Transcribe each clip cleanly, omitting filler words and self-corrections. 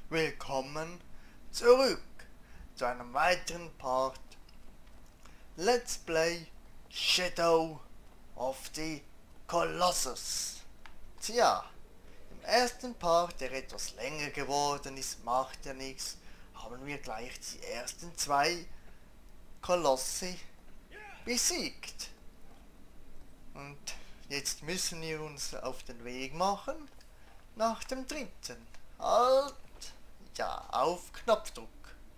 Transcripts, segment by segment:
willkommen zurück zu einem weiteren Part Let's Play Shadow of the Colossus. Tja, im ersten Part, der etwas länger geworden ist, macht ja nichts, haben wir gleich die ersten zwei Kolosse besiegt. Und jetzt müssen wir uns auf den Weg machen nach dem dritten. Halt! Ja, auf Knopfdruck.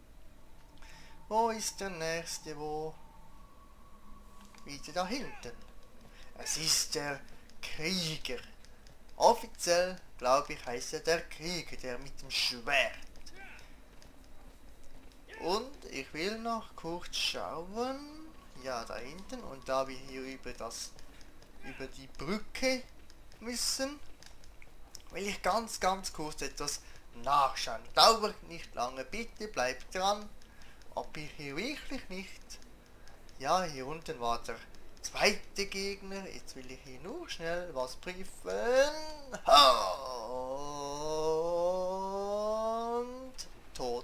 Wo ist der nächste? Wo? Wieder da hinten. Es ist der Krieger. Offiziell, glaube ich, heißt er der Krieger, der mit dem Schwert. Und ich will noch kurz schauen. Ja, da hinten. Und da wir hier über die Brücke müssen, will ich ganz kurz etwas nachschauen. Dauert nicht lange, bitte bleibt dran. Ob ich hier wirklich nicht... Ja, hier unten war der zweite Gegner. Jetzt will ich hier nur schnell was prüfen. Und... tot.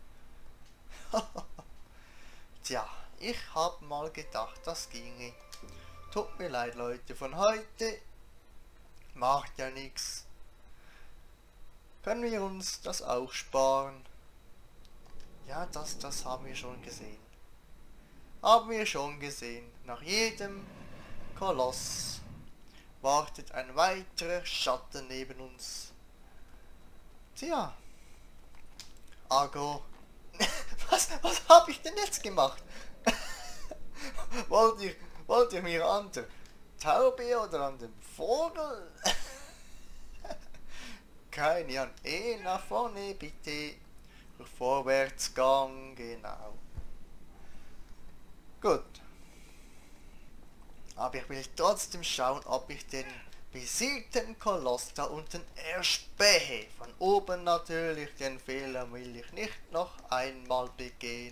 Tja, ich habe mal gedacht, das ginge. Tut mir leid, Leute, von heute macht ja nichts. Können wir uns das auch sparen? Ja, das haben wir schon gesehen. Haben wir schon gesehen. Nach jedem Koloss wartet ein weiterer Schatten neben uns. Tja. Ago. Was habe ich denn jetzt gemacht? wollt ihr mir an der Taube oder an dem Vogel? Keine Ahnung. Nach vorne bitte. Vorwärtsgang, genau. Gut. Aber ich will trotzdem schauen, ob ich den besiegten Koloss da unten erspähe. Von oben natürlich, den Fehler will ich nicht noch einmal begehen.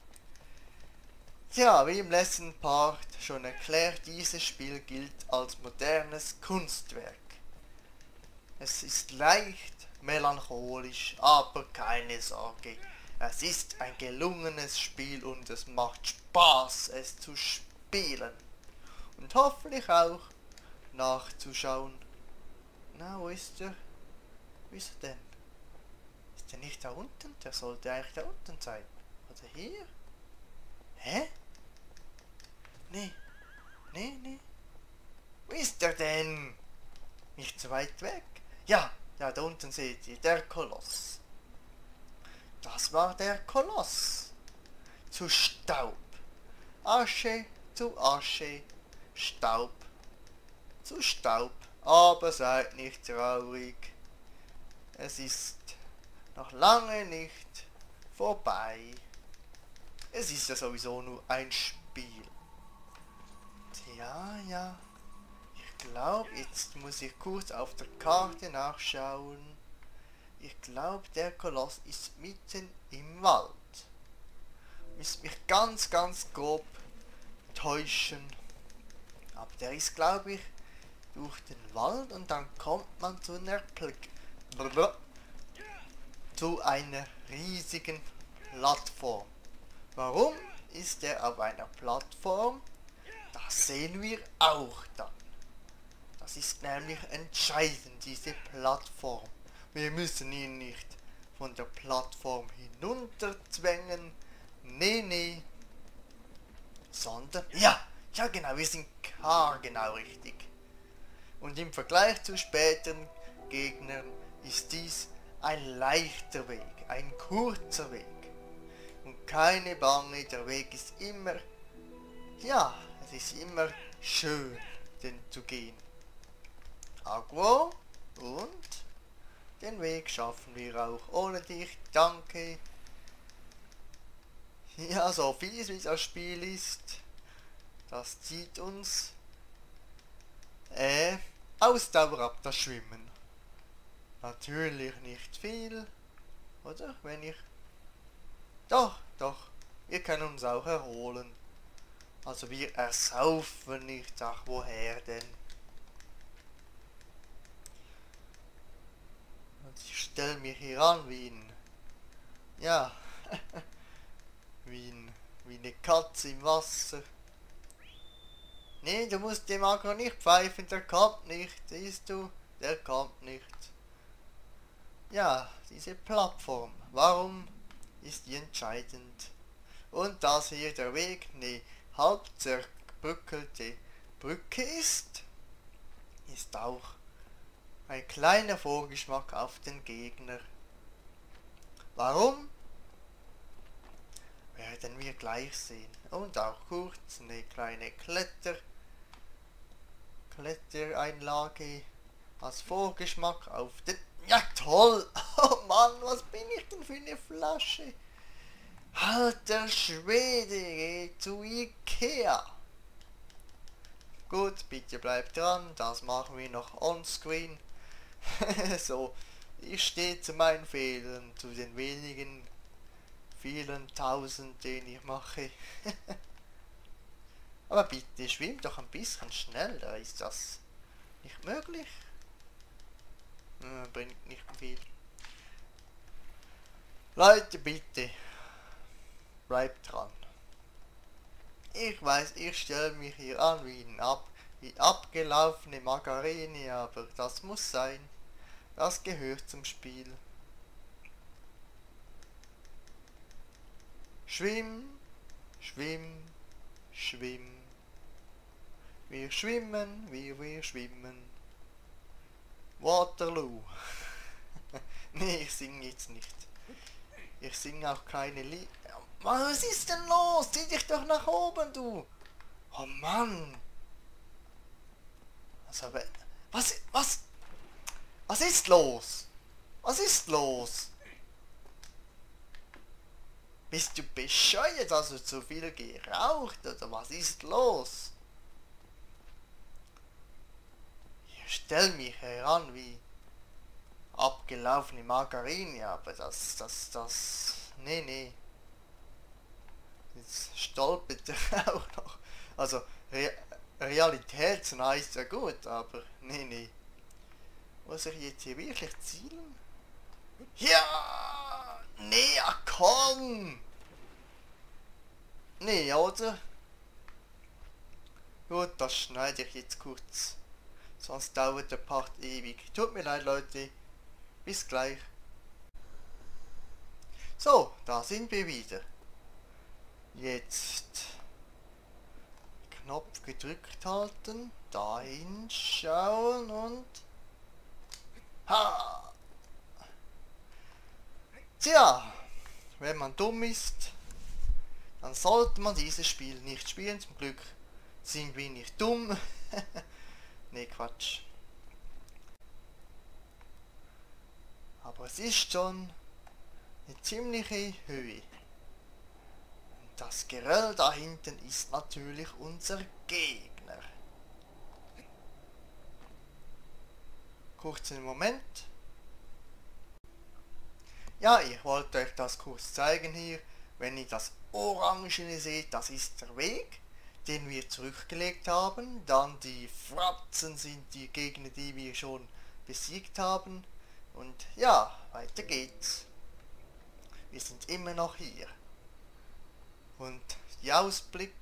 Tja, wie im letzten Part schon erklärt, dieses Spiel gilt als modernes Kunstwerk. Es ist leicht melancholisch, aber keine Sorge. Es ist ein gelungenes Spiel und es macht Spaß, es zu spielen. Und hoffentlich auch nachzuschauen. Na, wo ist er? Wo ist er denn? Ist er nicht da unten? Der sollte eigentlich da unten sein. Oder hier? Hä? Nee. Wo ist er denn? Nicht so weit weg. Ja, da unten seht ihr, der Koloss. Das war der Koloss. Zu Staub. Asche zu Asche. Staub zu Staub. Aber seid nicht traurig. Es ist noch lange nicht vorbei. Es ist ja sowieso nur ein Spiel. Ja. Ich glaube, jetzt muss ich kurz auf der Karte nachschauen. Ich glaube, der Koloss ist mitten im Wald. Müsste mich ganz grob täuschen. Aber der ist, glaube ich, durch den Wald und dann kommt man zu einer riesigen Plattform. Warum ist er auf einer Plattform? Das sehen wir auch dann. Das ist nämlich entscheidend, diese Plattform. Wir müssen ihn nicht von der Plattform hinunterzwängen. Nee. Sondern, ja genau, wir sind genau richtig. Und im Vergleich zu späteren Gegnern ist dies ein leichter Weg, ein kurzer Weg. Und keine Bange, der Weg ist immer, ja, es ist immer schön, den zu gehen. Agro und den Weg schaffen wir auch ohne dich, danke. Ja, so fies wie das Spiel ist, das zieht uns Ausdauer ab, das Schwimmen. Natürlich nicht viel, oder? Wenn ich... Doch, wir können uns auch erholen. Also wir ersaufen nicht, ach woher denn? stelle mich hier an ja, wie eine Katze im Wasser. Nee, du musst dem Agro nicht pfeifen, der kommt nicht, siehst du, der kommt nicht. Ja, diese Plattform, warum ist die entscheidend? Und dass hier der Weg eine halb zerbröckelte Brücke ist auch ein kleiner Vorgeschmack auf den Gegner. Warum? Werden wir gleich sehen. Und auch kurz eine kleine Klettereinlage als Vorgeschmack auf den... Ja toll! Oh Mann, was bin ich denn für eine Flasche? Alter Schwede, geh zu Ikea! Gut, bitte bleibt dran, das machen wir noch onscreen. So, ich stehe zu meinen Fehlern, zu den wenigen, vielen Tausend, den ich mache. Aber bitte, schwimm doch ein bisschen schneller, ist das nicht möglich? Bringt nicht viel. Leute, bitte, bleibt dran. Ich weiß, ich stelle mich hier an wie abgelaufene Margarine, aber das muss sein. Das gehört zum Spiel. Schwimm, schwimm, schwimm. Wir schwimmen, wir schwimmen. Waterloo. Nee, ich singe jetzt nicht. Ich singe auch keine Lieder. Was ist denn los? Zieh dich doch nach oben, du! Oh Mann! Also, was ist los? Was ist los? Bist du bescheuert? Hast du zu viel geraucht oder was ist los? Ich stell mich heran wie abgelaufene Margarine, aber nee. Jetzt stolpert er auch noch. Also, realitätsnah ist ja gut, aber nee. Muss ich jetzt hier wirklich zielen? Ja! Nee, ja, komm! Nee, oder? Gut, das schneide ich jetzt kurz. Sonst dauert der Part ewig. Tut mir leid, Leute. Bis gleich. So, da sind wir wieder. Jetzt Knopf gedrückt halten, dahin schauen und... Ha! Tja, wenn man dumm ist, dann sollte man dieses Spiel nicht spielen. Zum Glück sind wir nicht dumm. Nee, Quatsch. Aber es ist schon eine ziemliche Höhe. Das Geröll da hinten ist natürlich unser Gegner. Kurzen Moment. Ja, ich wollte euch das kurz zeigen hier. Wenn ihr das Orangene seht, das ist der Weg, den wir zurückgelegt haben. Dann die Fratzen sind die Gegner, die wir schon besiegt haben. Und ja, weiter geht's. Wir sind immer noch hier. Und der Ausblick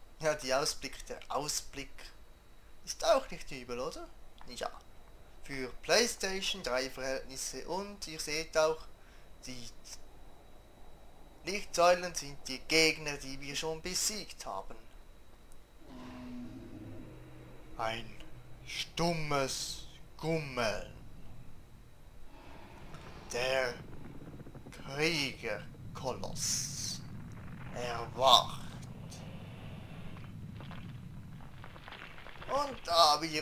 ist auch nicht übel, oder? Ja. Für PlayStation 3 Verhältnisse, und ihr seht auch, die Lichtsäulen sind die Gegner, die wir schon besiegt haben. Ein stummes Gummeln. Der Kriegerkoloss erwacht. Und da wir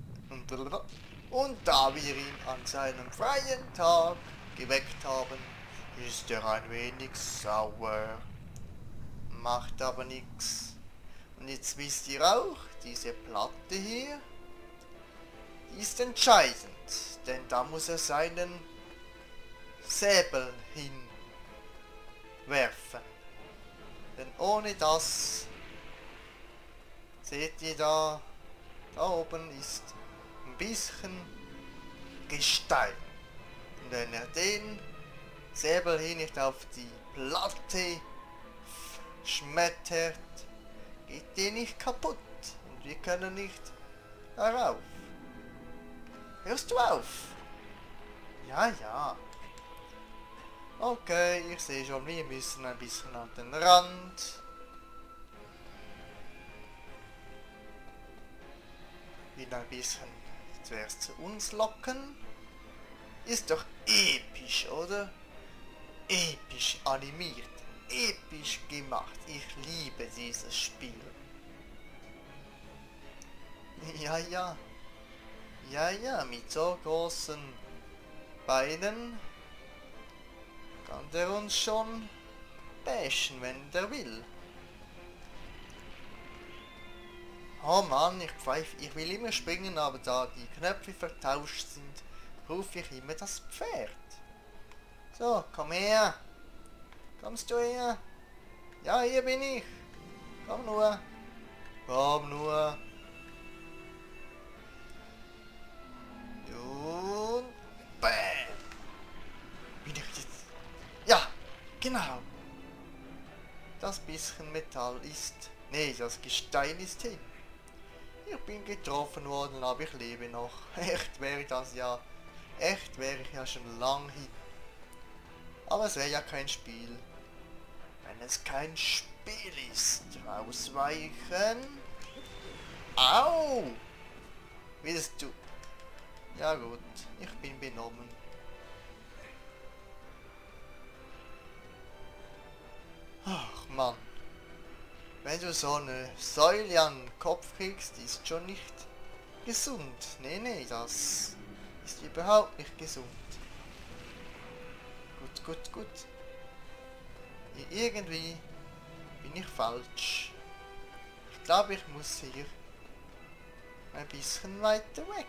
ihn an seinem freien Tag geweckt haben, ist er ein wenig sauer. Macht aber nichts. Und jetzt wisst ihr auch, diese Platte hier, die ist entscheidend, denn da muss er seinen Säbel hinwerfen. Denn ohne das, seht ihr da oben ist ein bisschen Gestein. Und wenn er den Säbel hier nicht auf die Platte schmettert, geht der nicht kaputt und wir können nicht darauf. Hörst du auf? Ja, ja. Okay, ich sehe schon, wir müssen ein bisschen an den Rand. Wieder ein bisschen zuerst zu uns locken. Ist doch episch, oder? Episch animiert, episch gemacht. Ich liebe dieses Spiel. Ja, ja. Ja, ja, mit so großen Beinen kann der uns schon bashen, wenn der will. Oh Mann, ich will immer springen, aber da die Knöpfe vertauscht sind, rufe ich immer das Pferd. So, komm her. Kommst du her? Ja, hier bin ich. Komm nur. Komm nur. Und bam. Bin ich jetzt... Ja, genau. Das bisschen Metall ist... Nee, das Gestein ist hin. Ich bin getroffen worden, aber ich lebe noch. Echt wäre das ja... Echt wäre ich ja schon lang hin. Aber es wäre ja kein Spiel. Wenn es kein Spiel ist. Ausweichen. Au! Willst du... Ja gut, ich bin benommen. Ach Mann. Wenn du so eine Säule an den Kopf kriegst, ist schon nicht gesund. Nee, nee, das ist überhaupt nicht gesund. Gut, gut, gut. Irgendwie bin ich falsch. Ich glaube, ich muss hier ein bisschen weiter weg.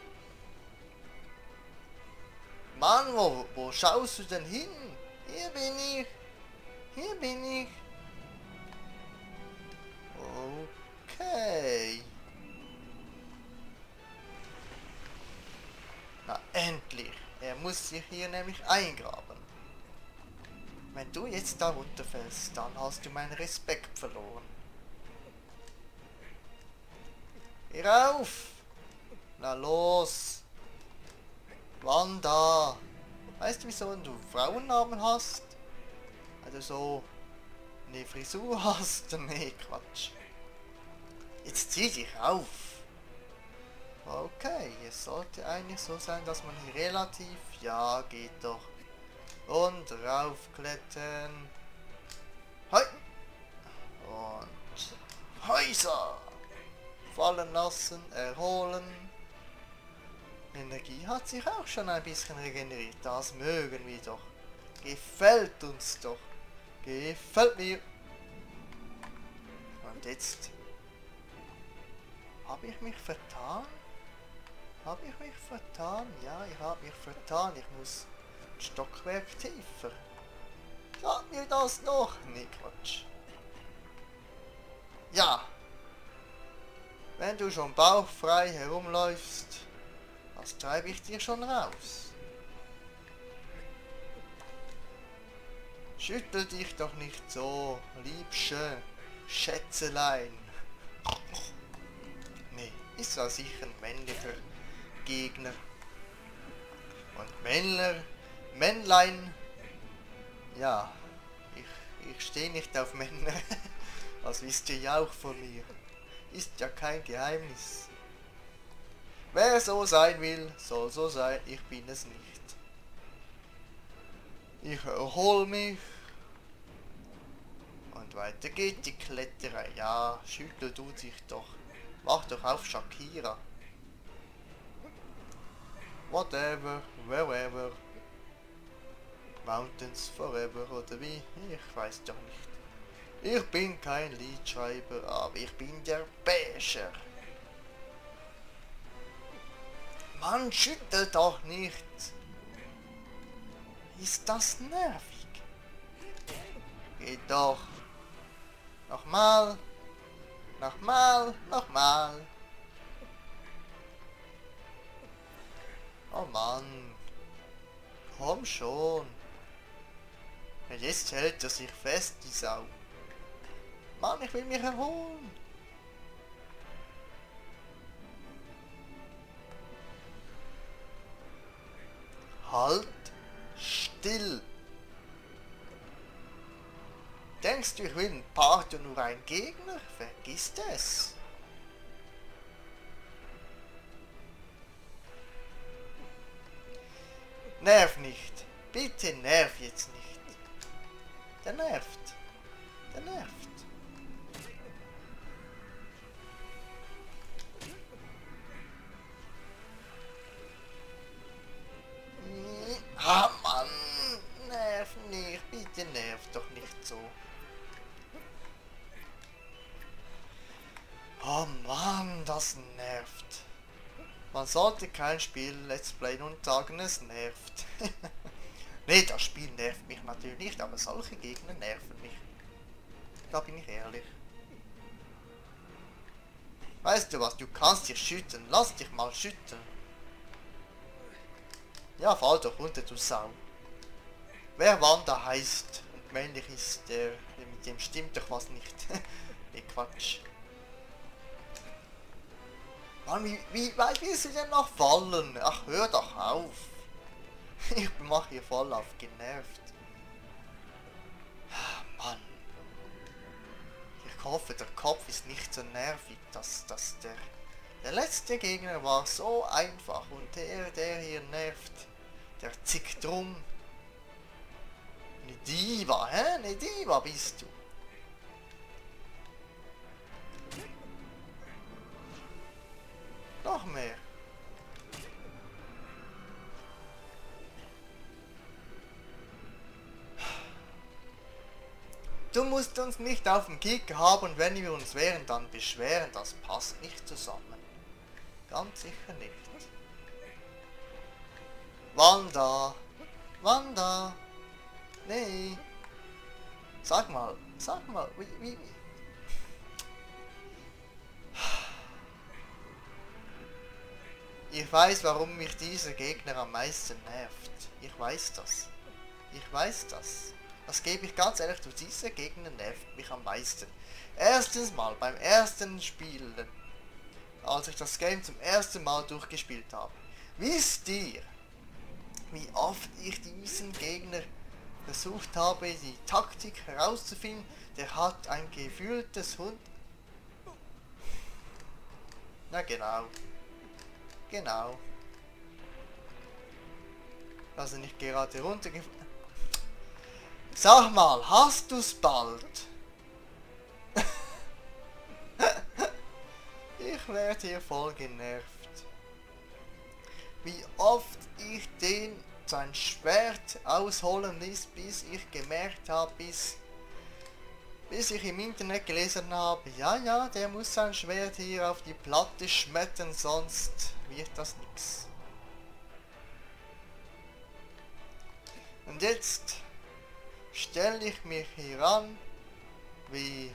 Mann, wo schaust du denn hin? Hier bin ich. Hier bin ich. Okay. Na, endlich. Er muss sich hier nämlich eingraben. Wenn du jetzt da runterfällst, dann hast du meinen Respekt verloren. Hör auf! Na los! Wanda! Weißt du, wieso du Frauennamen hast? Also so eine Frisur hast? Nee, Quatsch. Jetzt zieh dich auf! Okay, es sollte eigentlich so sein, dass man hier relativ... Ja, geht doch. Und raufklettern. Hoi! Und... Häuser! Fallen lassen, erholen. Energie hat sich auch schon ein bisschen regeneriert. Das mögen wir doch. Gefällt uns doch. Gefällt mir. Und jetzt... Habe ich mich vertan? Habe ich mich vertan? Ja, ich habe mich vertan. Ich muss ein Stockwerk tiefer. Sag mir das noch? Nee, Quatsch. Ja. Wenn du schon bauchfrei herumläufst, das treibe ich dir schon raus. Schüttel dich doch nicht so, liebsche Schätzelein. Nee, ist ja sicher ein männlicher Gegner. Und Männlein, ja, ich stehe nicht auf Männer. Das wisst ihr ja auch von mir. Ist ja kein Geheimnis. Wer so sein will, soll so sein, ich bin es nicht. Ich erhole mich. Und weiter geht die Kletterei. Ja, schüttel du dich doch. Mach doch auf Shakira. Whatever, wherever. Mountains forever, oder wie? Ich weiß doch nicht. Ich bin kein Liedschreiber, aber ich bin der Becher. Mann, schüttel doch nicht. Ist das nervig? Geht doch. Nochmal. Nochmal. Nochmal. Oh Mann. Komm schon. Ja, jetzt hält er sich fest, die Sau. Mann, ich will mich erholen. Halt still. Denkst du, ich will ein Part und nur ein Gegner? Vergiss es. Nerv nicht. Bitte nerv jetzt nicht. Der nervt. Der nervt. Ah, Mann. Nerv nicht. Bitte nerv doch nicht so. Oh Mann, das nervt. Man sollte kein Spiel Let's Play und sagen, es nervt. Nee, das Spiel nervt mich natürlich nicht, aber solche Gegner nerven mich. Da bin ich ehrlich. Weißt du was, du kannst dich schütten. Lass dich mal schütten. Ja, fall doch runter, du Sau. Wer Wanda heißt und männlich ist, der mit dem stimmt doch was nicht. Nee, Quatsch. Mann, wie weit willst du denn noch fallen? Ach, hör doch auf. Ich mach hier voll auf genervt. Mann. Ich hoffe, der Kopf ist nicht so nervig, dass der letzte Gegner war so einfach und der hier nervt. Der zickt rum. Eine Diva, hä? Eine Diva bist du. Noch mehr. Du musst uns nicht auf dem Kick haben und wenn wir uns wehren, dann beschweren. Das passt nicht zusammen. Ganz sicher nicht. Wanda. Wanda. Nee. Sag mal, wie. Ich weiß, warum mich dieser Gegner am meisten nervt. Ich weiß das. Ich weiß das. Das gebe ich ganz ehrlich zu, dieser Gegner nervt mich am meisten. Erstens mal, beim ersten Spielen, als ich das Game zum ersten Mal durchgespielt habe. Wisst ihr, wie oft ich diesen Gegner versucht habe, die Taktik herauszufinden? Der hat ein gefühltes Hund. Na genau. Genau. Also nicht gerade runtergefallen. Sag mal, hast du's bald? Ich werde hier voll genervt. Wie oft ich den sein Schwert ausholen ließ, bis ich gemerkt habe, bis ich im Internet gelesen habe, ja, der muss sein Schwert hier auf die Platte schmettern, sonst wird das nix. Und jetzt stelle ich mich hier an, wie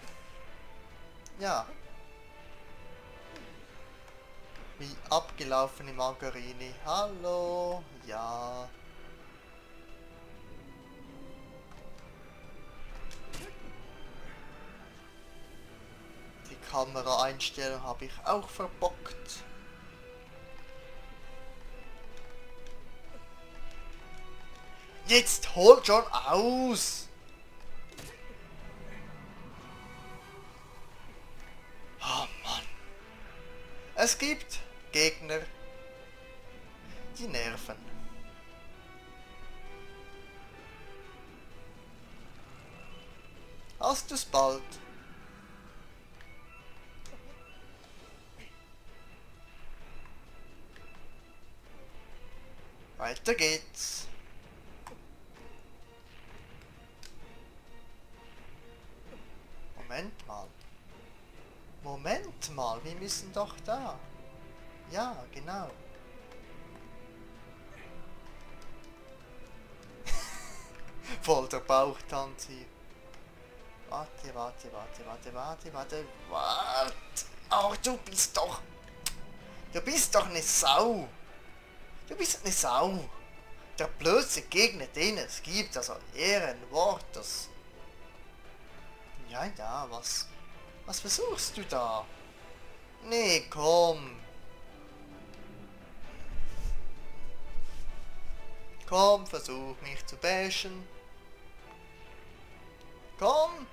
abgelaufene Margarine. Hallo, ja. Die Kameraeinstellung habe ich auch verbockt. Jetzt holt schon aus! Oh Mann. Es gibt Gegner, die nerven. Hast du's bald? Weiter geht's. Moment mal. Moment mal, wir müssen doch da. Ja, genau. Voll der Bauchtanz hier. Warte. Oh, du bist doch eine Sau. Du bist eine Sau. Der blödste Gegner, den es gibt, also Ehrenwort, das... Ja, ja, was versuchst du da? Nee, komm. Komm, versuch mich zu bashen. Komm.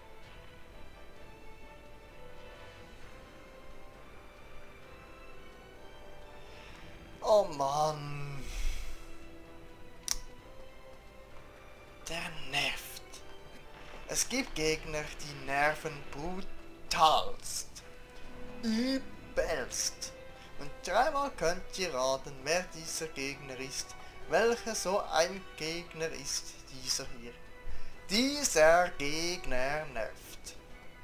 Oh Mann. Der nervt. Es gibt Gegner, die nerven brutalst. Übelst. Und dreimal könnt ihr raten, wer dieser Gegner ist. Welcher so ein Gegner ist dieser hier. Dieser Gegner nervt.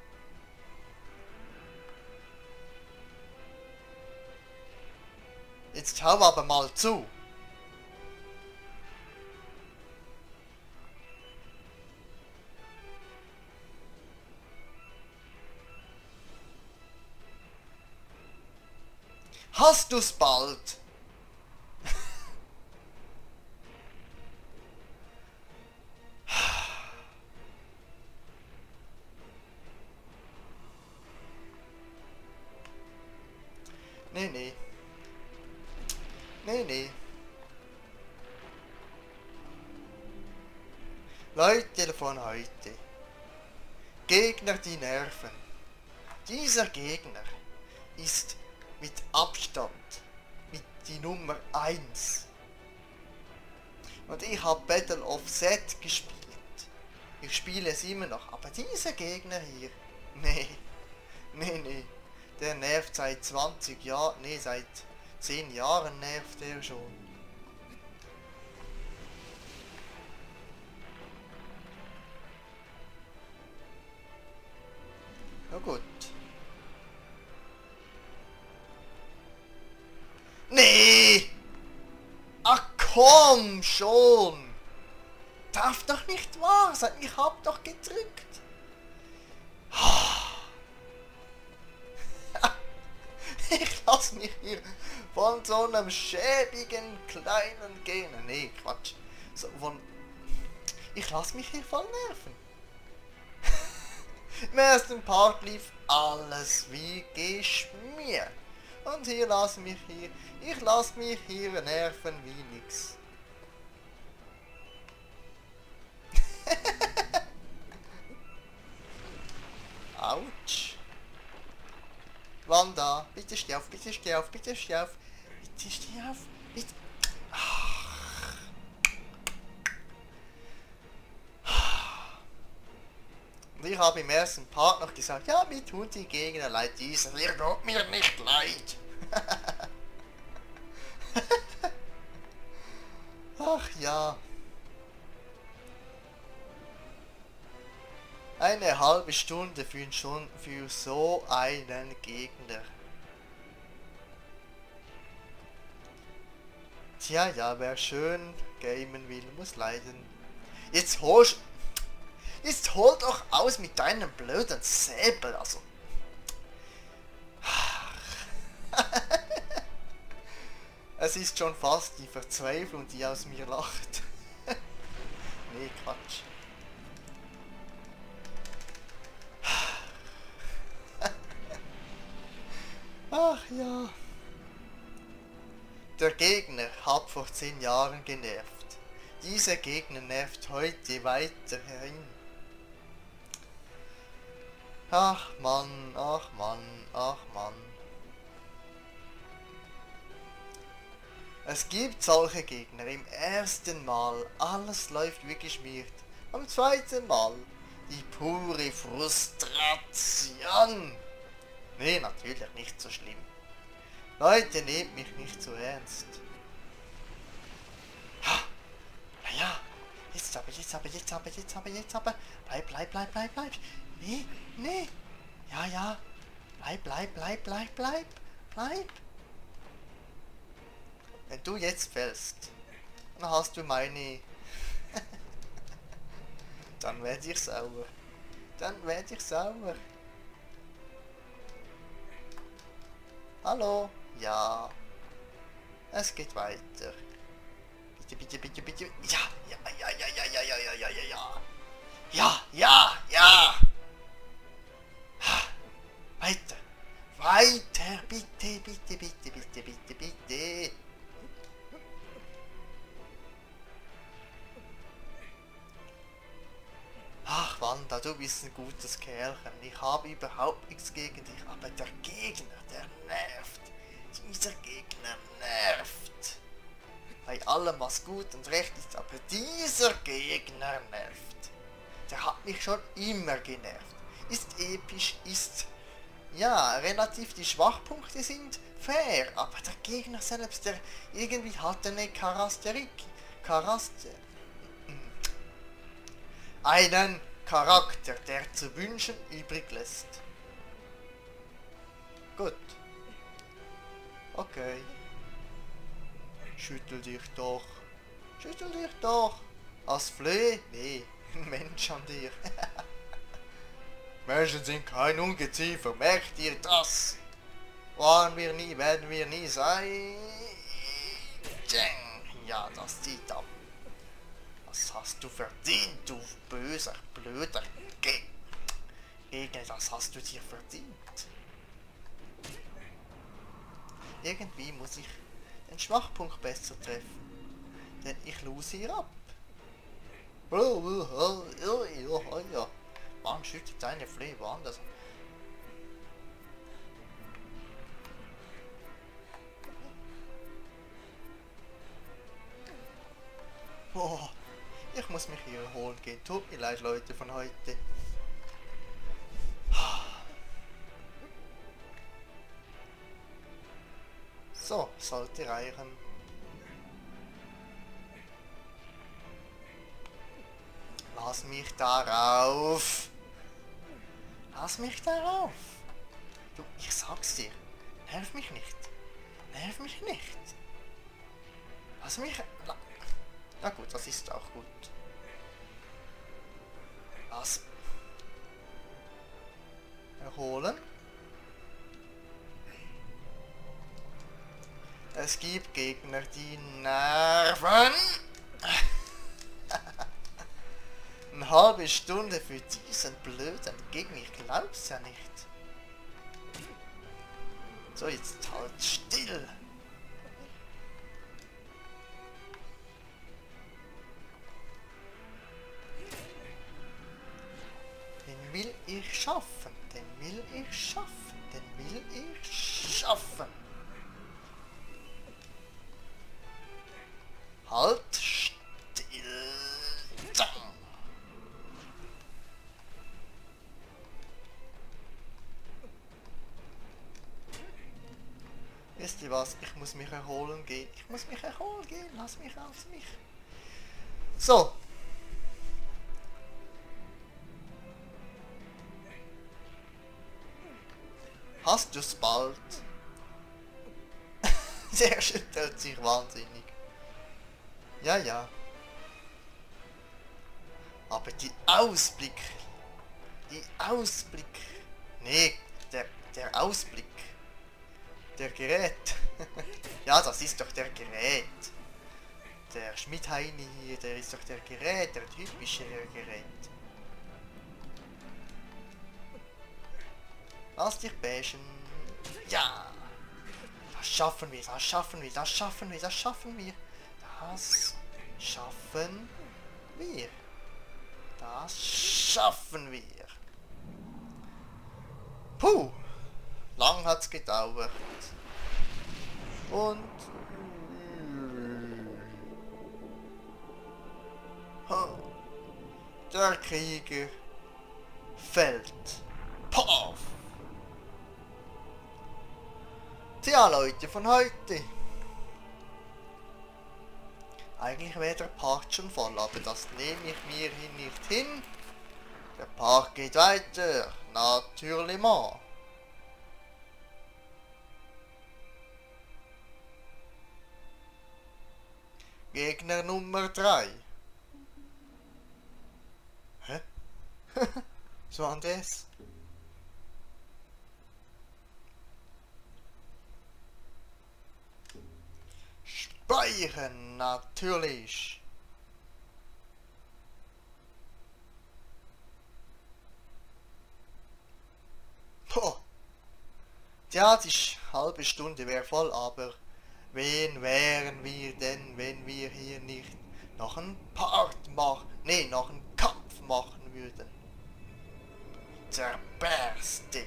Jetzt hau aber mal zu. Hast du's bald? Nee, nee. Nee, nee. Leute von heute. Gegner, die nerven. Dieser Gegner ist mit Abstand mit die Nummer 1. Und ich habe Battle of Z gespielt. Ich spiele es immer noch. Aber dieser Gegner hier, nee, nee, nee. Der nervt seit 20 Jahren, nee, seit 10 Jahren nervt er schon. Na gut. Nee! Ach komm schon! Darf doch nicht wahr sein, ich hab doch gedrückt. Ich lass mich hier von so einem schäbigen kleinen Gegner. Nee, Quatsch. So, ich lass mich hier voll nerven. Im ersten Part lief alles wie geschmiert. Und ich lass mich hier nerven wie nix. Autsch. Wanda, bitte steh auf, bitte steh auf, bitte steh auf. Bitte steh auf, bitte. Ach. Und ich habe im ersten Part noch gesagt, ja, mir tut die Gegner leid, dieser hier tut mir nicht leid. Ach ja. Eine halbe Stunde für so einen Gegner. Tja, ja, wer schön gamen will, muss leiden. Jetzt hol doch aus mit deinem blöden Säbel, also. Es ist schon fast die Verzweiflung, die aus mir lacht. Nee, Quatsch. Ach ja. Der Gegner hat vor 10 Jahren genervt. Dieser Gegner nervt heute weiterhin. Ach Mann, ach Mann, ach Mann. Es gibt solche Gegner. Im ersten Mal alles läuft wie geschmiert. Am zweiten Mal die pure Frustration. Nee, natürlich nicht so schlimm. Leute, nehmt mich nicht so ernst. Ha! Naja, jetzt aber. Bleib. Nee, nee. Ja. Bleib. Wenn du jetzt fällst, dann hast du meine... Dann werde ich sauer. Hallo? Ja. Es geht weiter. Bitte, bitte, bitte, bitte. Ja, ja, ja, ja, ja, ja, ja, ja, ja, ja, ja. Ja, ja, ja. Weiter. Weiter, bitte, bitte, bitte, bitte, bitte, bitte. Ach, Wanda, du bist ein gutes Kerlchen. Ich habe überhaupt nichts gegen dich, aber der Gegner, der nervt. Dieser Gegner nervt. Bei allem, was gut und recht ist, aber dieser Gegner nervt. Der hat mich schon immer genervt. Ist episch, ist... Ja, relativ die Schwachpunkte sind fair, aber der Gegner selbst, der irgendwie hat eine einen Charakter, der zu wünschen übrig lässt. Gut. Okay. Schüttel dich doch. Schüttel dich doch. Als Fleh? Nee, ein Mensch an dir. Menschen sind kein Ungeziefer, merkt ihr das? Waren wir nie, werden wir nie sein. Ja, das zieht ab. Das hast du verdient, du böser, blöder Gegner, das hast du dir verdient. Irgendwie muss ich den Schwachpunkt besser treffen, denn ich lose hier ab. Man schüttet deine Flee woanders. Oh, ich muss mich hier erholen gehen. Tut mir leid, Leute, von heute. So, sollte reichen. Lass mich darauf. Lass mich darauf. Du, ich sag's dir. Nerv mich nicht. Nerv mich nicht. Lass mich... Na gut, das ist auch gut. Lass... Erholen. Es gibt Gegner, die nerven. Eine halbe Stunde für diesen blöden Gegner, ich glaub's ja nicht. So, jetzt halt still. Den will ich schaffen, den will ich schaffen, den will ich schaffen. Halt still. Wisst ihr was? Ich muss mich erholen gehen. Ich muss mich erholen gehen. Lass mich auf mich. So. Hast du's bald? Der schüttelt sich wahnsinnig. Ja, ja. Aber die Ausblick. Die Ausblick. Nee, der Ausblick. Der Gerät. Ja, das ist doch der Gerät. Der Schmidheini hier, der ist doch der Gerät, der typische Gerät. Lass dich bashen. Ja. Das schaffen wir, das schaffen wir, das schaffen wir, das schaffen wir. Das schaffen wir. Das schaffen wir. Puh. Lang hat's gedauert. Und... Der Krieger fällt. Paf! Tja, Leute, von heute. Eigentlich wäre der Part schon voll, aber das nehme ich mir hier nicht hin. Der Part geht weiter. Natürlich mal. Gegner Nummer 3. Hä? So Andres? speichern, natürlich. Boah. Ja, die halbe Stunde wäre voll, aber wen wären wir denn, wenn wir hier nicht noch einen Part machen, nee, noch einen Kampf machen würden? Zerberste.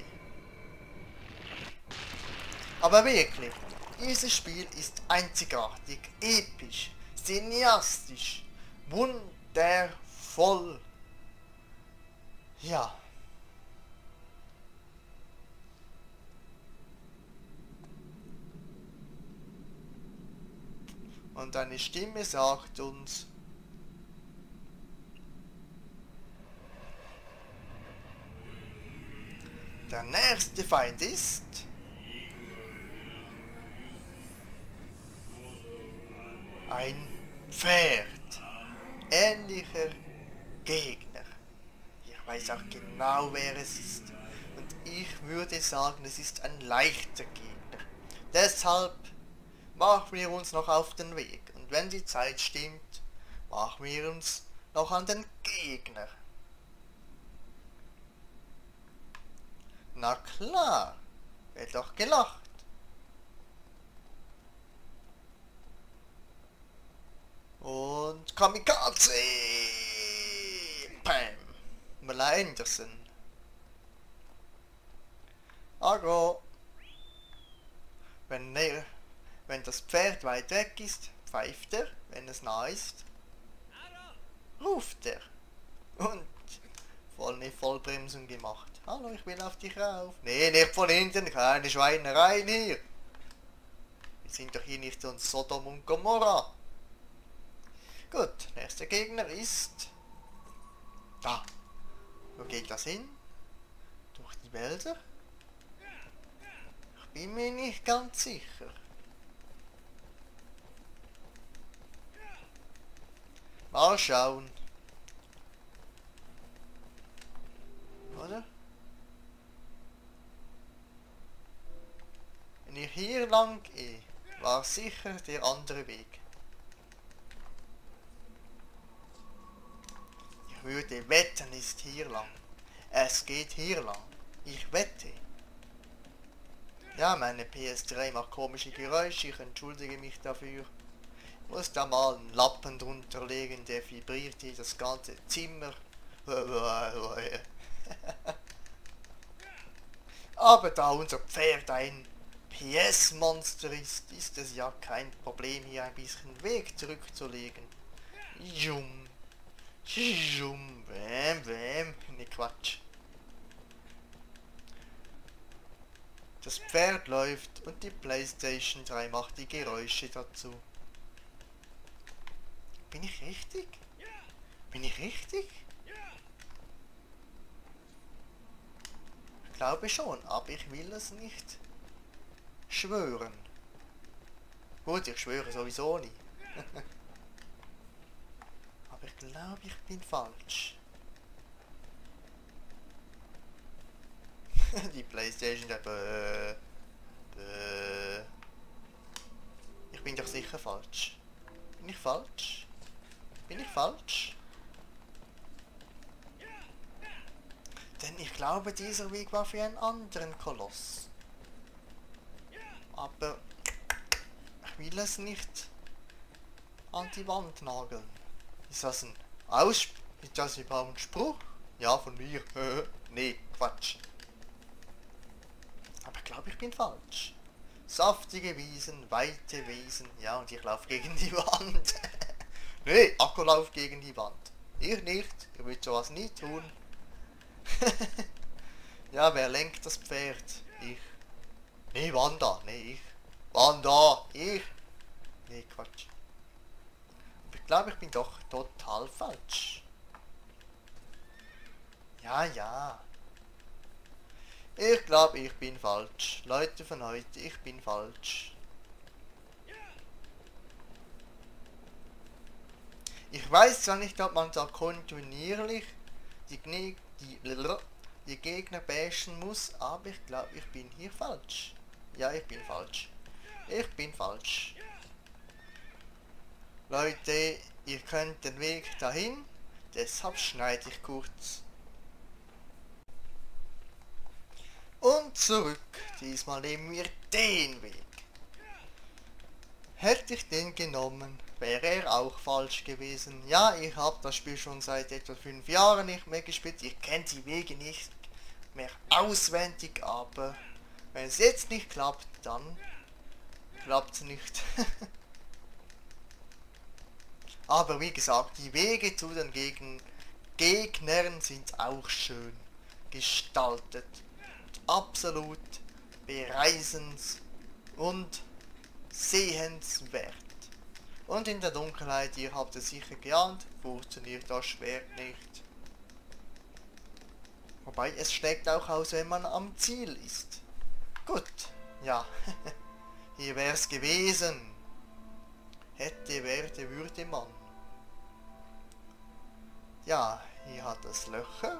Aber wirklich, dieses Spiel ist einzigartig, episch, cineastisch, wundervoll. Ja. Und eine Stimme sagt uns, der nächste Feind ist ein Pferd. Ähnlicher Gegner. Ich weiß auch genau, wer es ist. Und ich würde sagen, es ist ein leichter Gegner. Deshalb machen wir uns noch auf den Weg. Und wenn die Zeit stimmt, machen wir uns noch an den Gegner. Na klar, wird doch gelacht. Und Kamikaze! Bam! Mel Anderson. Agro. Wenn das Pferd weit weg ist, pfeift er. Wenn es nah ist, ruft er. Und eine Vollbremsung gemacht. Hallo, ich will auf dich rauf. Nee, nicht von hinten, keine Schweinereien hier. Wir sind doch hier nicht so ein Sodom und Gomorra. Gut, nächster Gegner ist da. Wo geht das hin? Durch die Wälder? Ich bin mir nicht ganz sicher. Mal schauen. Oder? Wenn ich hier lang gehe, war sicher der andere Weg. Ich würde wetten, ist hier lang. Es geht hier lang. Ich wette. Ja, meine PS3 macht komische Geräusche, ich entschuldige mich dafür. Ich muss da mal einen Lappen drunter legen, der vibriert hier das ganze Zimmer. Aber da unser Pferd ein PS-Monster ist, ist es ja kein Problem, hier ein bisschen Weg zurückzulegen. Jum. Jum. Bäm, bäm. Ne, Quatsch. Das Pferd läuft und die PlayStation 3 macht die Geräusche dazu. Bin ich richtig? Bin ich richtig? Ich glaube schon, aber ich will es nicht schwören. Gut, ich schwöre sowieso nie. Aber ich glaube, ich bin falsch. Die PlayStation, ich bin doch sicher falsch. Bin ich falsch? Bin ich falsch? Denn ich glaube, dieser Weg war für einen anderen Koloss. Aber ich will es nicht an die Wand nageln. Ist das ein Ist das überhaupt ein Spruch? Ja, von mir. Nee, Quatsch. Aber ich glaube, ich bin falsch. Saftige Wiesen, weite Wiesen. Ja, und ich laufe gegen die Wand. Nee, Akkulauf gegen die Wand. Ich nicht. Ich würde sowas nie tun. Ja, wer lenkt das Pferd? Ich. Nee, Wanda. Nee, ich. Wanda. Ich. Nee, Quatsch. Aber ich glaube, ich bin doch total falsch. Ja, ja. Ich glaube, ich bin falsch. Leute von heute, ich bin falsch. Ich weiß zwar nicht, ob man da kontinuierlich die Gegner bashen muss, aber ich glaube, ich bin hier falsch. Ja, ich bin falsch. Ich bin falsch. Leute, ihr könnt den Weg dahin, deshalb schneide ich kurz. Und zurück, diesmal nehmen wir den Weg. Hätte ich den genommen, wäre er auch falsch gewesen. Ja, ich habe das Spiel schon seit etwa 5 Jahren nicht mehr gespielt. Ihr kennt die Wege nicht mehr auswendig, aber wenn es jetzt nicht klappt, dann klappt es nicht. Aber wie gesagt, die Wege zu den Gegnern sind auch schön gestaltet. Absolut bereisens und sehenswert. Und in der Dunkelheit, ihr habt es sicher geahnt, funktioniert das Schwert nicht. Wobei es schlägt auch aus, wenn man am Ziel ist. Gut, ja, hier wär's gewesen. Hätte, werde, würde man. Ja, hier hat es Löcher.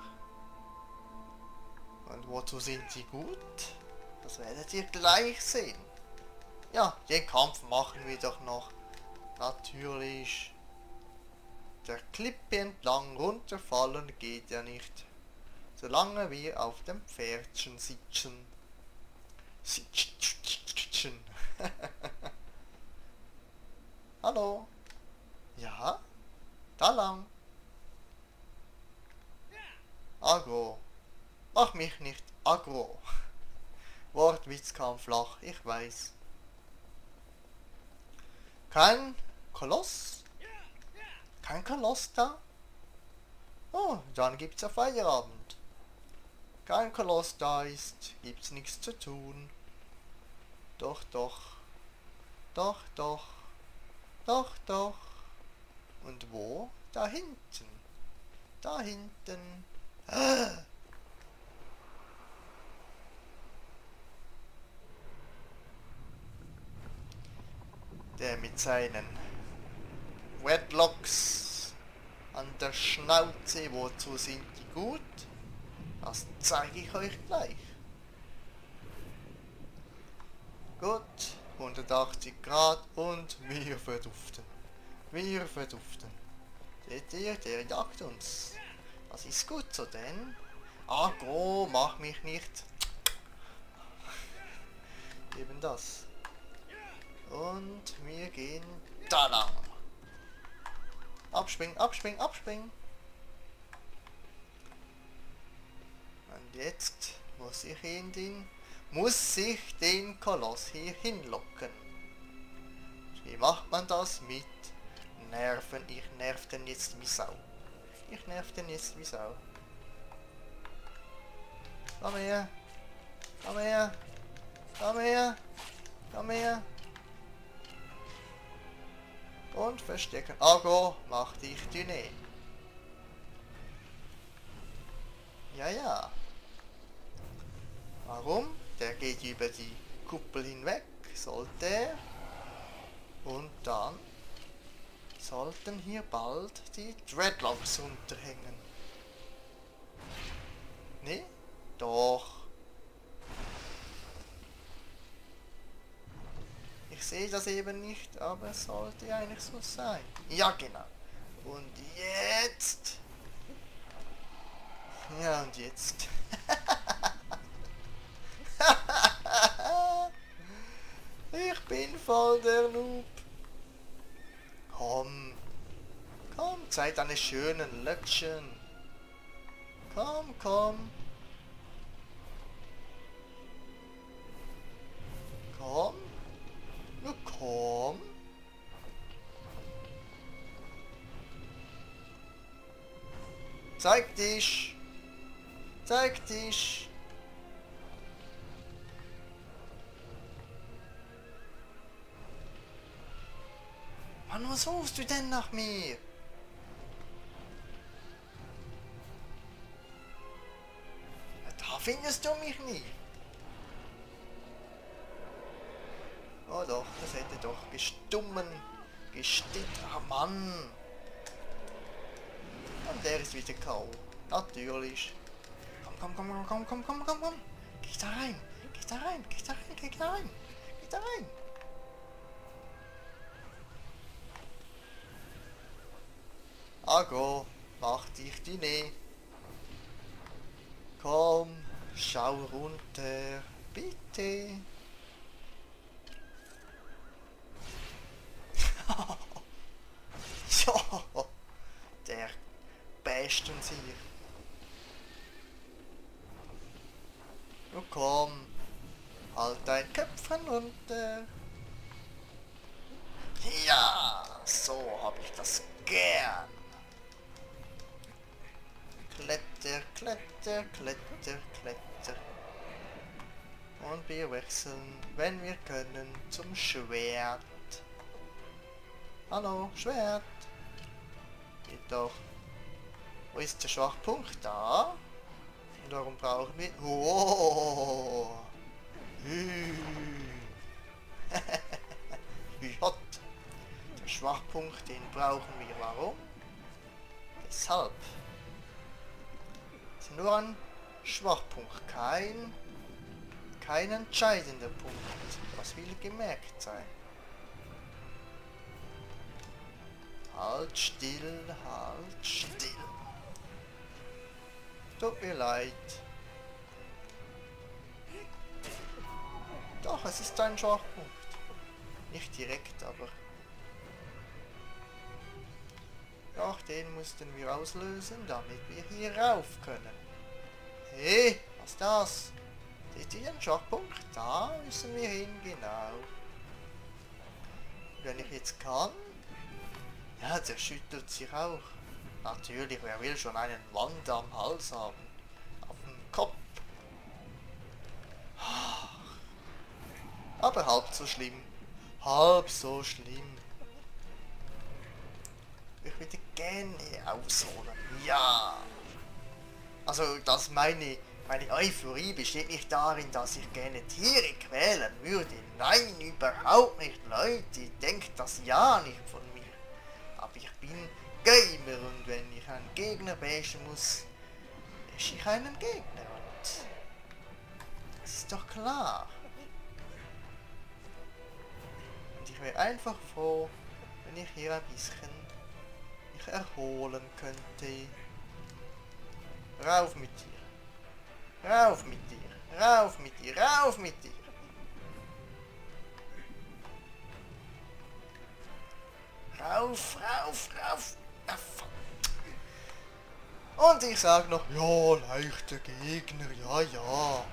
Und wozu sind die gut? Das werdet ihr gleich sehen. Ja, den Kampf machen wir doch noch. Natürlich. Der Klippe entlang runterfallen geht ja nicht. Solange wir auf dem Pferdchen sitzen. Hallo? Ja? Da lang? Agro. Mach mich nicht aggro. Wortwitz kam flach, ich weiß. Kein Koloss? Kein Koloss da? Oh, dann gibt's ja Feierabend. Kein Koloss da ist, gibt's nichts zu tun. Doch, doch. Doch, doch. Doch, doch. Und wo? Da hinten. Da hinten. Ah. Der mit seinen Wedlocks an der Schnauze, wozu sind die gut? Das zeige ich euch gleich. Gut, 180 Grad und wir verduften. Wir verduften. Seht ihr, der jagt uns. Das ist gut so, denn Agro, mach mich nicht. Eben das. Und wir gehen da lang. Abspringen, abspringen, abspringen. Und jetzt muss ich den Koloss hier hinlocken. Wie macht man das? Mit Nerven. Ich nerv den jetzt wie Sau. Ich nerv den jetzt wie Sau. Komm her. Komm her. Komm her. Komm her. Und verstecken. Agro, mach dich dünne. Ja, ja. Warum? Der geht über die Kuppel hinweg, sollte er. Und dann sollten hier bald die Dreadlocks unterhängen. Ne? Doch. Ich sehe das eben nicht, aber es sollte eigentlich so sein. Ja, genau. Und jetzt... Ja, und jetzt... Ich bin voll der Noob. Komm. Komm, zeig deine schönen Löckchen. Komm, komm. Komm. Nur komm. Zeig dich. Zeig dich. Mann, was suchst du denn nach mir? Da findest du mich nie. Oh doch, das hätte doch gestimmt. Ah Mann. Und der ist wieder K.O. Natürlich. Komm, komm, komm, komm, komm, komm, komm, komm. Geh da rein. Geh da rein. Geh da rein. Geh da rein. Geh da rein. Ago, mach dich die Nähe. Komm, schau runter, bitte. Ja, der bäst uns hier. Nun komm, halt dein Köpfchen runter. Ja, so hab ich das gern. Kletter, kletter, kletter, kletter. Und wir wechseln, wenn wir können, zum Schwert. Hallo, Schwert. Geht doch. Wo ist der Schwachpunkt? Da. Und darum brauchen wir... Oh. Hot. Der Schwachpunkt, den brauchen wir. Warum? Deshalb. Es ist nur ein Schwachpunkt. Kein entscheidender Punkt. Was will gemerkt sein? Halt still, halt still. Tut mir leid. Doch, es ist ein Schwachpunkt. Nicht direkt, aber... Doch, den mussten wir auslösen, damit wir hier rauf können. Hey, was ist das? Seht ihr den Schwachpunkt? Da müssen wir hin, genau. Und wenn ich jetzt kann... Ja, der schüttelt sich auch. Natürlich, wer will schon einen Wand am Hals haben? Auf dem Kopf. Aber halb so schlimm. Halb so schlimm. Ich würde gerne ausholen. Ja. Also, dass meine Euphorie besteht nicht darin, dass ich gerne Tiere quälen würde. Nein, überhaupt nicht, Leute. Denkt das ja nicht von mir. Aber ich bin Gamer und wenn ich einen Gegner bashen muss, bashe ich einen Gegner und das ist doch klar. Und ich wäre einfach froh, wenn ich hier ein bisschen mich erholen könnte. Rauf mit dir. Rauf mit dir. Rauf mit dir. Rauf mit dir. Rauf, rauf, rauf. Und ich sag noch, ja, leichter Gegner, ja, ja.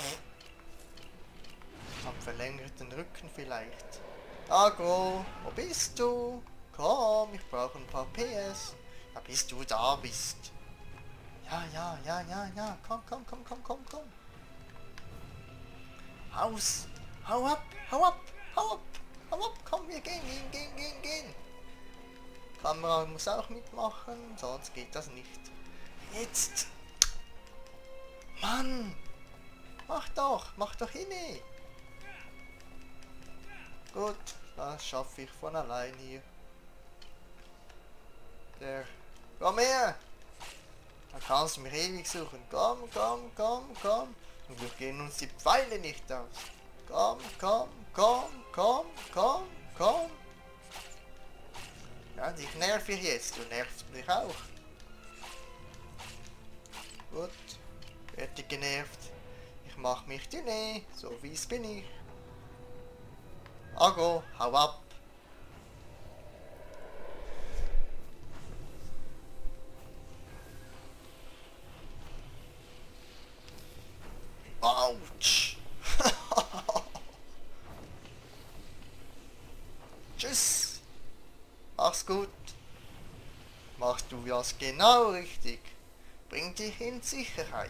Am verlängerten Rücken vielleicht. Agro, wo bist du? Komm, ich brauche ein paar PS. Ja, bis du da bist. Ja, ja, ja, ja, ja. Komm, komm, komm, komm, komm, komm. Aus. Hau ab, hau ab, hau ab, hau ab. Komm, wir gehen, gehen, gehen, gehen, gehen. Kamera muss auch mitmachen, sonst geht das nicht. Jetzt. Mann. Mach doch hin. Gut, das schaffe ich von allein hier. Komm her. Da kannst du mich ewig suchen. Komm, komm, komm, komm. Und wir gehen uns die Pfeile nicht aus. Komm, komm, komm, komm, komm, komm. Ja, dich nerv ich jetzt. Du nervst mich auch. Gut. Fertig genervt. Ich mach mich die Nähe. So wie's bin ich. Agro, hau ab. Autsch. Tschüss. Mach's gut. Machst du das genau richtig. Bring dich in Sicherheit.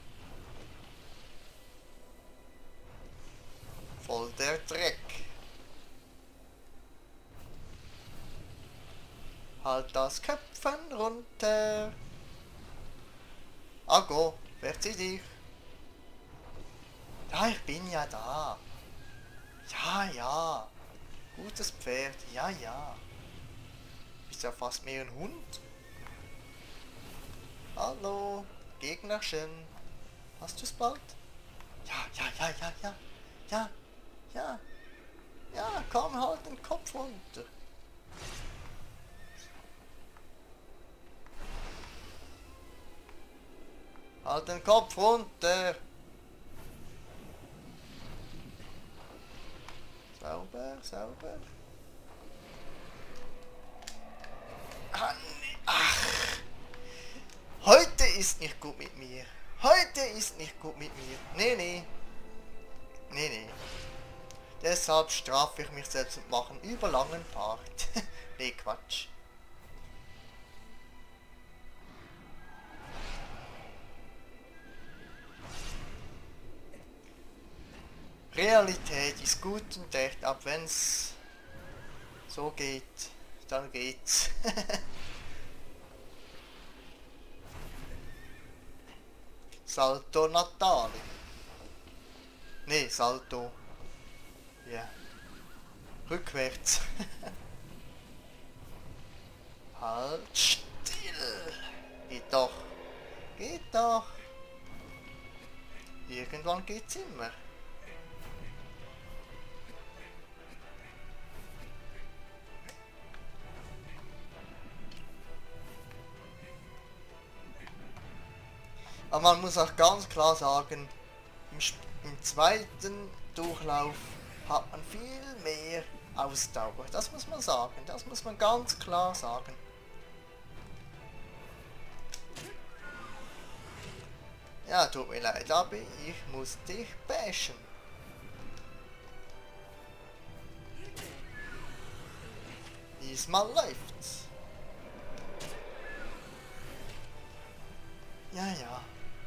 Voll der Dreck. Halt das Köpfchen runter. Agro, verzieh dich. Ja, ich bin ja da. Ja, ja. Gutes Pferd. Ja, ja. Bist ja fast mehr ein Hund. Hallo, Gegnerchen. Hast du's bald? Ja, ja, ja, ja, ja. Ja, ja. Ja, komm, halt den Kopf runter. Halt den Kopf runter. Sauber, sauber. Ach. Heute ist nicht gut mit mir. Heute ist nicht gut mit mir. Nee, nee. Nee, nee. Deshalb strafe ich mich selbst und mache einen überlangen Part. Nee, Quatsch. Realität ist gut und echt, ab wenn's so geht, dann geht's. Salto Natale. Nee, Salto. Ja. Yeah. Rückwärts. Halt still. Geht doch. Geht doch. Irgendwann geht's immer. Aber man muss auch ganz klar sagen, im zweiten Durchlauf hat man viel mehr Ausdauer. Das muss man sagen, das muss man ganz klar sagen. Ja, tut mir leid, aber ich muss dich bashen. Diesmal läuft's. Ja, ja.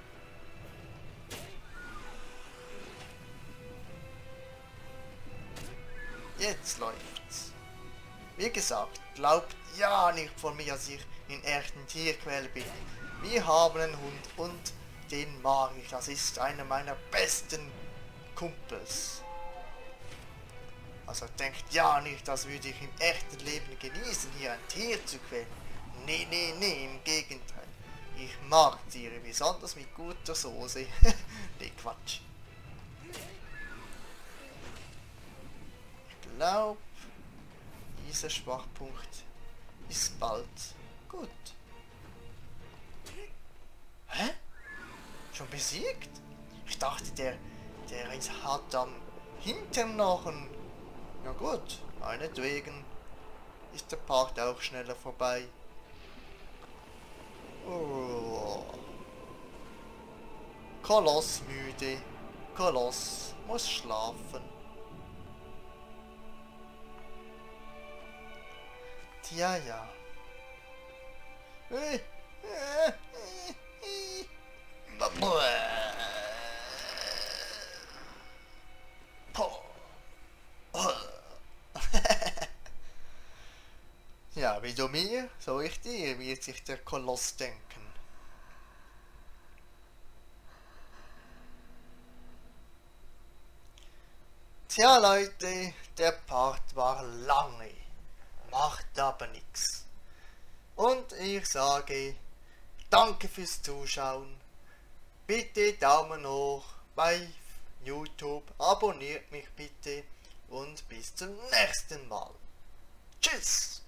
Jetzt läuft's. Wie gesagt, glaubt ja nicht von mir, dass ich in echten Tierquäler bin. Wir haben einen Hund und den mag ich. Das ist einer meiner besten Kumpels. Also denkt ja nicht, das würde ich im echten Leben genießen, hier ein Tier zu quälen. Nee, nee, nee, im Gegenteil. Ich mag Tiere, besonders mit guter Soße. Nee, Quatsch. Ich glaube, dieser Schwachpunkt ist bald gut. Hä? Schon besiegt? Ich dachte, der hat am Hintern noch ein... Na gut, meinetwegen ist der Part auch schneller vorbei. Oh. Koloss müde. Koloss muss schlafen. Tja, ja. Ja, wie du mir, so ich dir, wird sich der Koloss denken. Tja Leute, der Part war lange, macht aber nix. Und ich sage, danke fürs Zuschauen. Bitte Daumen hoch bei YouTube, abonniert mich bitte und bis zum nächsten Mal. Tschüss!